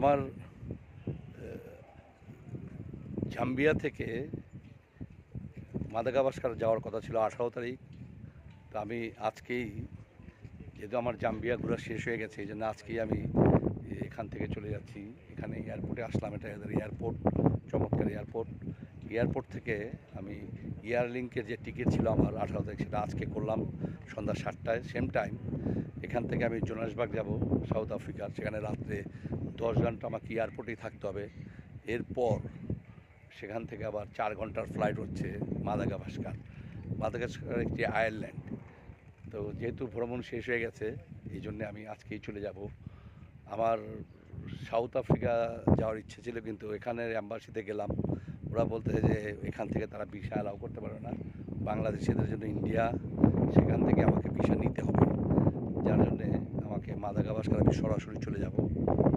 আমার জাম্বিয়া থেকে মাদাগাস্কার যাওয়ার কথা ছিল 18 তারিখ। তো আমি আজকেই, যেহেতু আমার জাম্বিয়া ঘোরা শেষ হয়ে গেছে, এই জন্য আজকেই আমি এখান থেকে চলে যাচ্ছি। এখানে এয়ারপোর্টে আসলাম, এটা এদের এয়ারপোর্ট, চমৎকার এয়ারপোর্ট। এয়ারপোর্ট থেকে আমি এয়ারলিঙ্কের যে টিকিট ছিল আমার 18 তারিখ, সেটা আজকে করলাম সন্ধ্যা 7টায় সেম টাইম। এখান থেকে আমি জোহান্সবার্গ যাব, সাউথ আফ্রিকার। সেখানে রাত্রে 10 ঘন্টা আমাকে এয়ারপোর্টেই থাকতে হবে। এরপর সেখান থেকে আবার 4 ঘন্টার ফ্লাইট হচ্ছে মাদাগাস্কার। মাদাগাস্কার একটি আয়ারল্যান্ড। তো যেহেতু ভ্রমণ শেষ হয়ে গেছে, এই জন্যে আমি আজকেই চলে যাব। আমার সাউথ আফ্রিকা যাওয়ার ইচ্ছে ছিল, কিন্তু এখানের অ্যাম্বাসিতে গেলাম, ওরা বলতেছে যে এখান থেকে তারা ভিসা অ্যালাউ করতে পারে না, বাংলাদেশিদের জন্য ইন্ডিয়া, সেখান থেকে আমাকে ভিসা নিতে হবে। যার জন্যে আমাকে মাদাগাস্কার আমি সরাসরি চলে যাব।